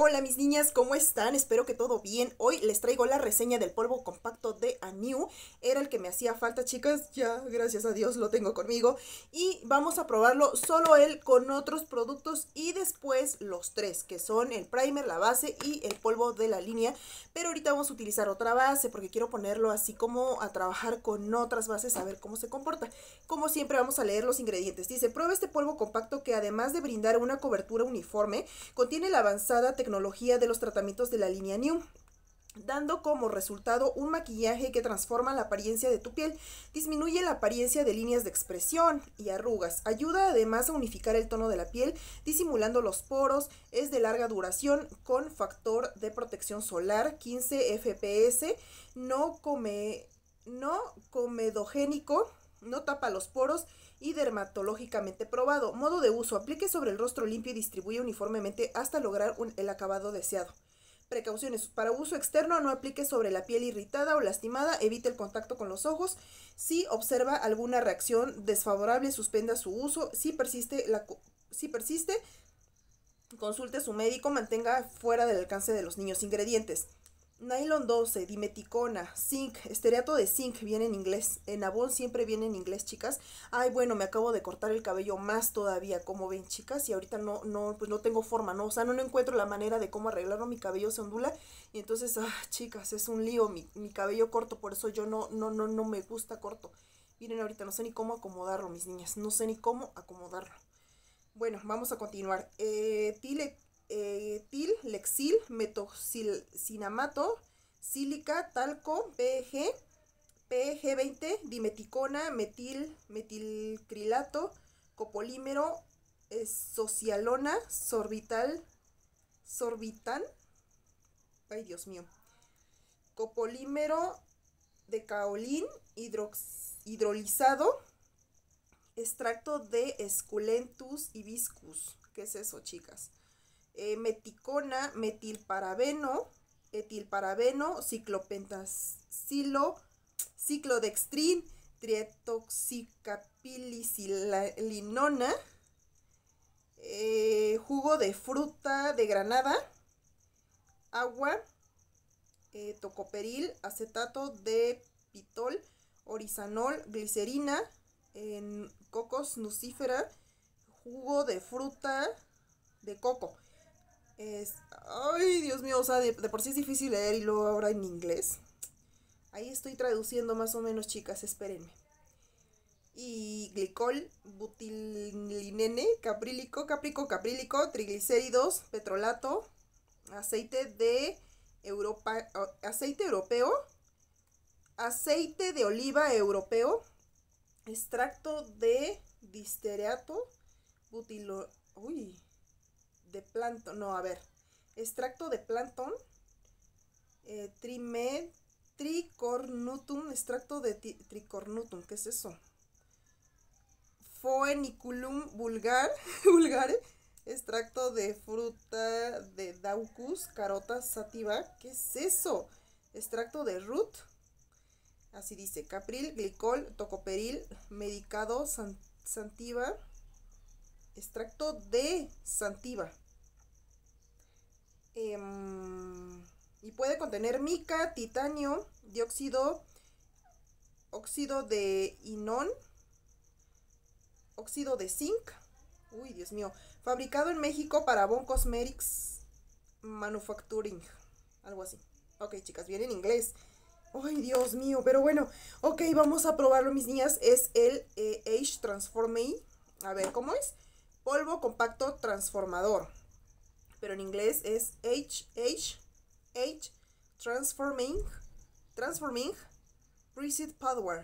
Hola mis niñas, ¿cómo están? Espero que todo bien. Hoy les traigo la reseña del polvo compacto de Anew. Era el que me hacía falta, chicas. Ya, gracias a Dios, lo tengo conmigo. Y vamos a probarlo solo él con otros productos y después los tres, que son el primer, la base y el polvo de la línea. Pero ahorita vamos a utilizar otra base porque quiero ponerlo así como a trabajar con otras bases a ver cómo se comporta. Como siempre vamos a leer los ingredientes. Dice, prueba este polvo compacto que además de brindar una cobertura uniforme, contiene la avanzada tecnología de los tratamientos de la línea Anew, dando como resultado un maquillaje que transforma la apariencia de tu piel, disminuye la apariencia de líneas de expresión y arrugas, ayuda además a unificar el tono de la piel, disimulando los poros, es de larga duración con factor de protección solar 15 FPS, no comedogénico, no tapa los poros y dermatológicamente probado. Modo de uso, aplique sobre el rostro limpio y distribuye uniformemente hasta lograr el acabado deseado. Precauciones, para uso externo no aplique sobre la piel irritada o lastimada, evite el contacto con los ojos. Si observa alguna reacción desfavorable, suspenda su uso. Si persiste, consulte a su médico, mantenga fuera del alcance de los niños. Ingredientes: nylon 12, dimeticona, zinc, estearato de zinc, viene en inglés. En Avon siempre viene en inglés, chicas. Ay, bueno, me acabo de cortar el cabello más todavía, como ven, chicas, y ahorita pues no tengo forma, ¿no? O sea, no encuentro la manera de cómo arreglarlo, mi cabello se ondula, y entonces, chicas, es un lío mi cabello corto, por eso yo no me gusta corto. Miren, ahorita no sé ni cómo acomodarlo, mis niñas, no sé ni cómo acomodarlo. Bueno, vamos a continuar. Lexil, metoxilcinamato, sílica, talco, PG20, dimeticona, metilcrilato, copolímero, socialona, sorbitan, ay Dios mío, copolímero de caolín, hidrolizado, extracto de Esculentus hibiscus. ¿Qué es eso, chicas? Meticona, metilparabeno, etilparabeno, ciclopentacilo, ciclodextrin, trietoxicapilicilinona, jugo de fruta de granada, agua, tocoperil, acetato de pitol, orizanol, glicerina, cocos nucífera, jugo de fruta de coco. Ay, Dios mío, o sea, de por sí es difícil leer y luego ahora en inglés. Ahí estoy traduciendo más o menos, chicas, espérenme. Y glicol, butilinene, caprílico, triglicéridos, petrolato, aceite de aceite europeo, aceite de oliva europeo, extracto de disterato, de plancton, no, a ver, extracto de plancton, tricornutum, extracto de tricornutum, ¿qué es eso? Phoenicum vulgare, extracto de fruta de Daucus, carota sativa, ¿qué es eso? Extracto de root, así dice, capril, glicol, tocoperil, medicado, santiva, extracto de santiva. Y puede contener mica, titanio, dióxido, óxido de inón, óxido de zinc. Uy, Dios mío. Fabricado en México para Avon Cosmetics Manufacturing. Algo así. Ok, chicas, viene en inglés. Ay, Dios mío, pero bueno. Ok, vamos a probarlo, mis niñas. Es el Age Transforming. A ver, ¿cómo es? Polvo compacto transformador. Pero en inglés es Age Transforming Preset Power.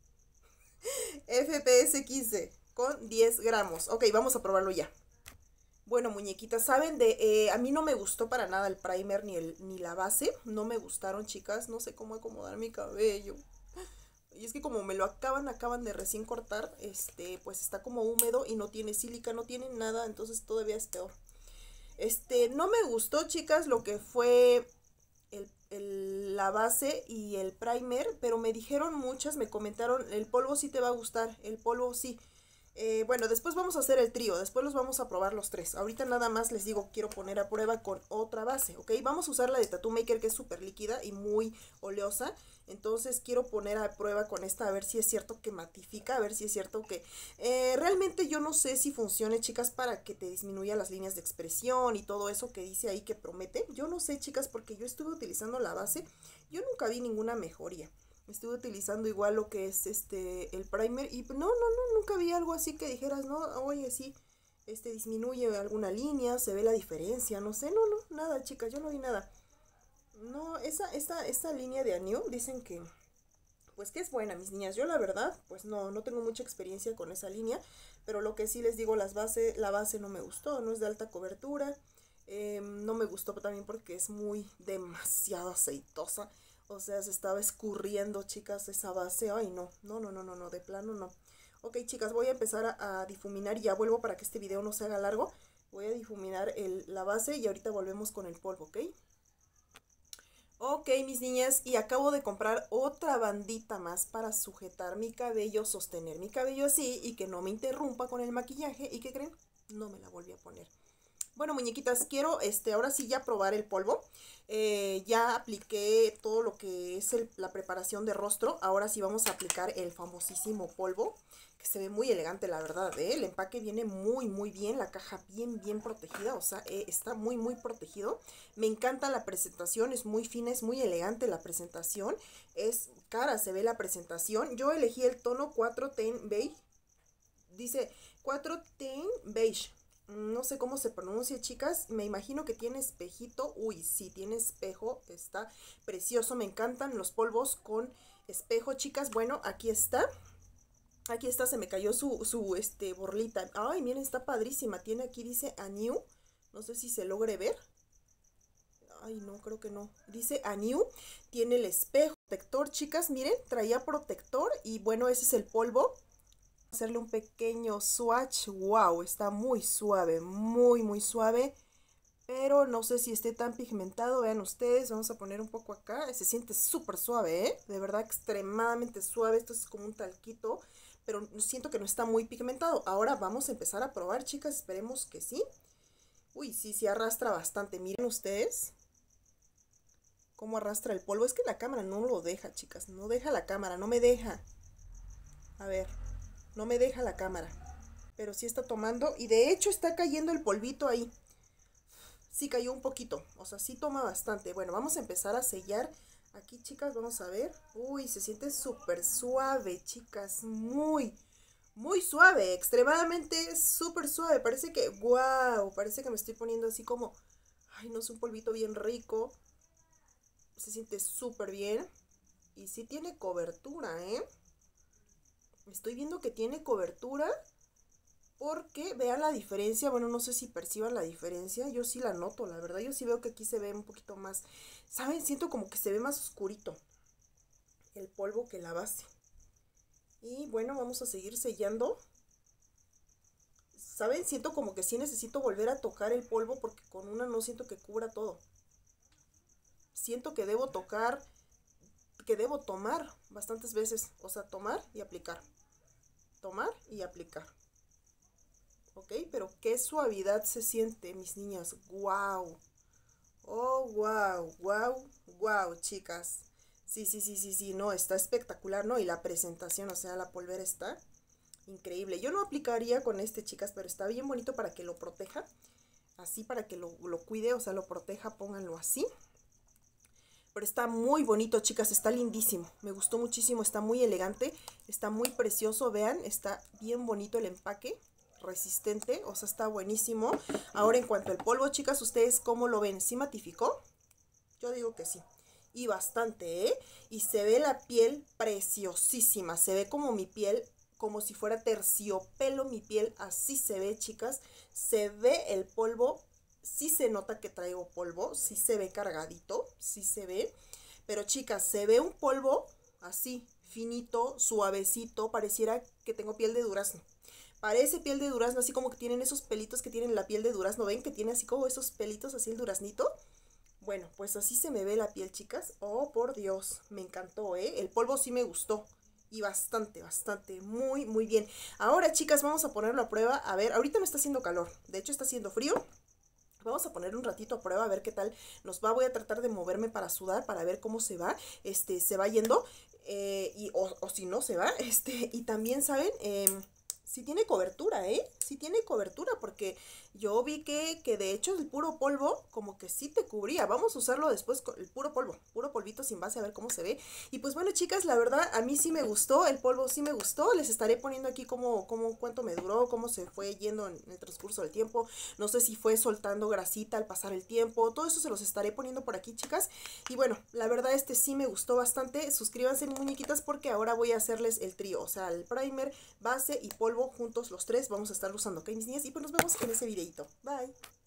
FPS 15 con 10 gramos. Ok, vamos a probarlo ya. Bueno, muñequitas, ¿saben? A mí no me gustó para nada el primer ni la base. No me gustaron, chicas. No sé cómo acomodar mi cabello. Y es que como me lo acaban de recién cortar, pues está como húmedo y no tiene sílica, no tiene nada, entonces todavía es peor. No me gustó, chicas, lo que fue la base y el primer, pero me dijeron muchas, me comentaron, el polvo sí te va a gustar, el polvo sí. Bueno, después vamos a hacer el trío, después los vamos a probar los tres. Ahorita nada más les digo, quiero poner a prueba con otra base, ¿ok? Vamos a usar la de Tattoo Maker, que es súper líquida y muy oleosa. Entonces quiero poner a prueba con esta, a ver si es cierto que matifica, a ver si es cierto que... realmente yo no sé si funcione, chicas, para que te disminuya las líneas de expresión y todo eso que dice ahí que promete. Yo no sé, chicas, porque yo estuve utilizando la base, yo nunca vi ninguna mejoría. Estuve utilizando igual lo que es el primer y nunca vi algo así que dijeras, no, oye, sí, disminuye alguna línea, se ve la diferencia, no sé, nada, chicas, yo no vi nada. No, esta línea de Anew dicen que, pues que es buena, mis niñas. Yo la verdad, pues no tengo mucha experiencia con esa línea, pero lo que sí les digo, la base no me gustó, no es de alta cobertura, no me gustó también porque es demasiado aceitosa. O sea, se estaba escurriendo, chicas, esa base. Ay, no, de plano no. Ok, chicas, voy a empezar a difuminar y ya vuelvo para que este video no se haga largo. Voy a difuminar la base y ahorita volvemos con el polvo, ¿ok? Ok, mis niñas, y acabo de comprar otra bandita más para sujetar mi cabello, sostener mi cabello así y que no me interrumpa con el maquillaje. ¿Y qué creen? No me la volví a poner. Bueno, muñequitas, quiero ahora sí ya probar el polvo. Ya apliqué todo lo que es la preparación de rostro. Ahora sí vamos a aplicar el famosísimo polvo, que se ve muy elegante, la verdad, ¿eh? El empaque viene muy bien, la caja bien protegida, o sea, está muy protegido. Me encanta la presentación, es muy fina, es muy elegante la presentación. Es cara, se ve la presentación. Yo elegí el tono 410 Beige. Dice 410 Beige. No sé cómo se pronuncia, chicas. Me imagino que tiene espejito. Uy, sí, tiene espejo. Está precioso. Me encantan los polvos con espejo, chicas. Bueno, aquí está. Aquí está, se me cayó su borlita. Ay, miren, está padrísima. Tiene aquí, dice Anew. No sé si se logre ver. Ay, no, creo que no. Dice Anew. Tiene el espejo. Protector, chicas. Miren, traía protector. Y bueno, ese es el polvo. Hacerle un pequeño swatch. Wow, está muy suave, muy suave, pero no sé si esté tan pigmentado. Vean ustedes, vamos a poner un poco acá. Se siente súper suave, de verdad extremadamente suave. Esto es como un talquito, pero siento que no está muy pigmentado. Ahora vamos a empezar a probar, chicas, esperemos que sí. Uy, sí arrastra bastante. Miren ustedes cómo arrastra el polvo. Es que la cámara no lo deja, chicas, no deja la cámara, no me deja. A ver, no me deja la cámara, pero sí está tomando y de hecho está cayendo el polvito ahí. Sí cayó un poquito, o sea, sí toma bastante. Bueno, vamos a empezar a sellar aquí, chicas, vamos a ver. Uy, se siente súper suave, chicas, muy suave, extremadamente súper suave. Parece que, wow, parece que me estoy poniendo así como, ay, no sé, un polvito bien rico. Se siente súper bien y sí tiene cobertura, Estoy viendo que tiene cobertura porque vean la diferencia. Bueno, no sé si perciban la diferencia. Yo sí la noto, la verdad. Yo sí veo que aquí se ve un poquito más. ¿Saben? Siento como que se ve más oscurito el polvo que la base. Y bueno, vamos a seguir sellando. ¿Saben? Siento como que sí necesito volver a tocar el polvo porque con una no siento que cubra todo. Siento que debo tocar, que debo tomar bastantes veces. O sea, tomar y aplicar. Tomar y aplicar. Ok, pero qué suavidad se siente, mis niñas. Wow. Oh, wow, chicas. Sí, no, está espectacular, ¿no? Y la presentación, o sea, la polvera está increíble. Yo no aplicaría con chicas, pero está bien bonito para que lo proteja. Así, para que lo cuide, o sea, lo proteja, pónganlo así. Pero está muy bonito, chicas, está lindísimo. Me gustó muchísimo, está muy elegante, está muy precioso, vean, está bien bonito el empaque, resistente, o sea, está buenísimo. Ahora, en cuanto al polvo, chicas, ¿ustedes cómo lo ven? ¿Sí matificó? Yo digo que sí. Y bastante, Y se ve la piel preciosísima, se ve como mi piel, como si fuera terciopelo mi piel, así se ve, chicas. Se ve el polvo. Sí se nota que traigo polvo, sí se ve cargadito, sí se ve. Pero chicas, se ve un polvo así, finito, suavecito, pareciera que tengo piel de durazno. Parece piel de durazno, así como que tienen esos pelitos que tienen la piel de durazno. ¿Ven que tiene así como esos pelitos, así el duraznito? Bueno, pues así se me ve la piel, chicas. Oh, por Dios, me encantó, El polvo sí me gustó. y bastante, bastante, muy, muy bien. Ahora, chicas, vamos a ponerlo a prueba. A ver, ahorita no está haciendo calor, de hecho está haciendo frío. Vamos a poner un ratito a prueba a ver qué tal nos va. Voy a tratar de moverme para sudar, para ver cómo se va. Se va yendo. O si no se va. Y también, ¿saben? Sí tiene cobertura, ¿eh? Sí tiene cobertura, porque yo vi que de hecho el puro polvo como que sí te cubría. Vamos a usarlo después con el puro polvo, puro polvito sin base, a ver cómo se ve. Y pues bueno, chicas, la verdad a mí sí me gustó, el polvo sí me gustó. Les estaré poniendo aquí cuánto me duró, cómo se fue yendo en el transcurso del tiempo. No sé si fue soltando grasita al pasar el tiempo. Todo eso se los estaré poniendo por aquí, chicas. Y bueno, la verdad sí me gustó bastante. Suscríbanse, muñequitas, porque ahora voy a hacerles el trío. O sea, el primer, base y polvo juntos los tres. Vamos a estar usando, ¿ok, mis niñas? Y pues nos vemos en ese videito. Bye.